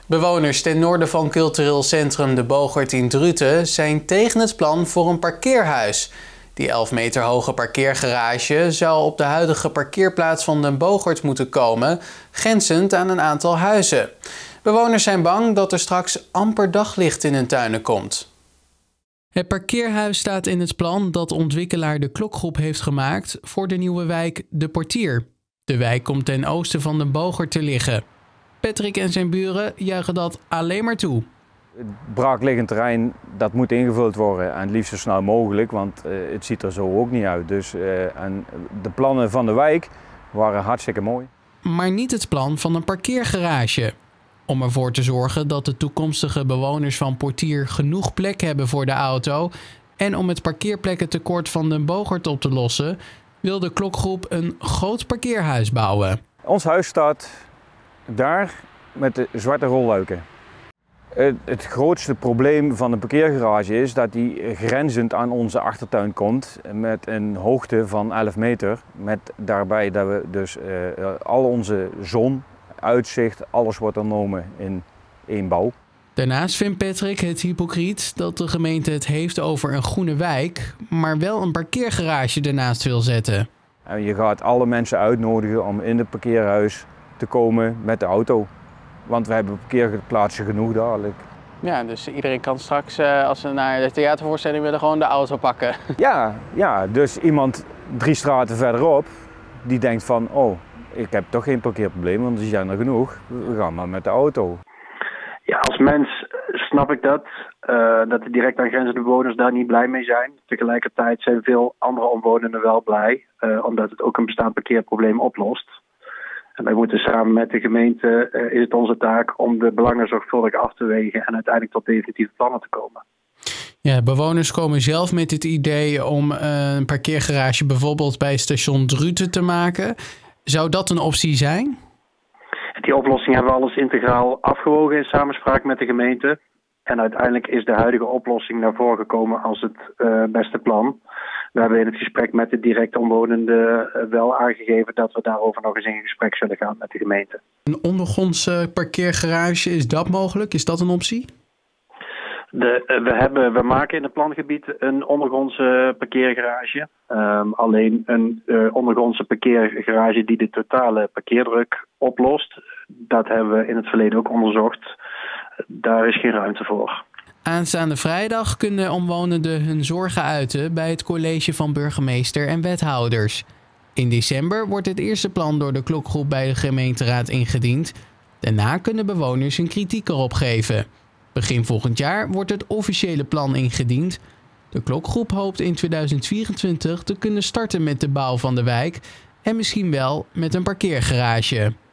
Bewoners ten noorden van cultureel centrum De Bogert in Druten zijn tegen het plan voor een parkeerhuis. Die 11 meter hoge parkeergarage zou op de huidige parkeerplaats van Den Bogert moeten komen, grenzend aan een aantal huizen. Bewoners zijn bang dat er straks amper daglicht in hun tuinen komt. Het parkeerhuis staat in het plan dat ontwikkelaar De Klokgroep heeft gemaakt voor de nieuwe wijk De Portier. De wijk komt ten oosten van Den Bogert te liggen. Patrick en zijn buren juichen dat alleen maar toe. Het braakliggend terrein dat moet ingevuld worden en het liefst zo snel mogelijk, want het ziet er zo ook niet uit. Dus, en de plannen van de wijk waren hartstikke mooi. Maar niet het plan van een parkeergarage. Om ervoor te zorgen dat de toekomstige bewoners van Portier genoeg plek hebben voor de auto en om het parkeerplekkentekort van Den Bogert op te lossen, wil de Klokgroep een groot parkeerhuis bouwen. Ons huis staat daar met de zwarte rolluiken. Het grootste probleem van de parkeergarage is dat die grenzend aan onze achtertuin komt met een hoogte van 11 meter. Met daarbij dat we dus al onze zon, uitzicht, alles wordt genomen in één bouw. Daarnaast vindt Patrick het hypocriet dat de gemeente het heeft over een groene wijk, maar wel een parkeergarage ernaast wil zetten. En je gaat alle mensen uitnodigen om in het parkeerhuis te komen met de auto. Want we hebben parkeerplaatsen genoeg dadelijk. Ja, dus iedereen kan straks, als ze naar de theatervoorstelling willen, gewoon de auto pakken. Ja, dus iemand 3 straten verderop, die denkt van, oh, ik heb toch geen parkeerprobleem, want er zijn er genoeg. We gaan maar met de auto. Ja, als mens snap ik dat de direct aangrenzende bewoners daar niet blij mee zijn. Tegelijkertijd zijn veel andere omwonenden wel blij, omdat het ook een bestaand parkeerprobleem oplost. En wij moeten samen met de gemeente, is het onze taak om de belangen zorgvuldig af te wegen en uiteindelijk tot definitieve plannen te komen. Ja, bewoners komen zelf met het idee om een parkeergarage bijvoorbeeld bij station Druten te maken. Zou dat een optie zijn? Die oplossing hebben we alles integraal afgewogen in samenspraak met de gemeente. En uiteindelijk is de huidige oplossing naar voren gekomen als het beste plan. We hebben in het gesprek met de direct omwonenden wel aangegeven dat we daarover nog eens in gesprek zullen gaan met de gemeente. Een ondergrondse parkeergarage, is dat mogelijk? Is dat een optie? We maken in het plangebied een ondergrondse parkeergarage. Alleen een ondergrondse parkeergarage die de totale parkeerdruk oplost. Dat hebben we in het verleden ook onderzocht. Daar is geen ruimte voor. Aanstaande vrijdag kunnen omwonenden hun zorgen uiten bij het college van burgemeester en wethouders. In december wordt het eerste plan door de Klokgroep bij de gemeenteraad ingediend. Daarna kunnen bewoners hun kritiek erop geven. Begin volgend jaar wordt het officiële plan ingediend. De Klokgroep hoopt in 2024 te kunnen starten met de bouw van de wijk en misschien wel met een parkeergarage.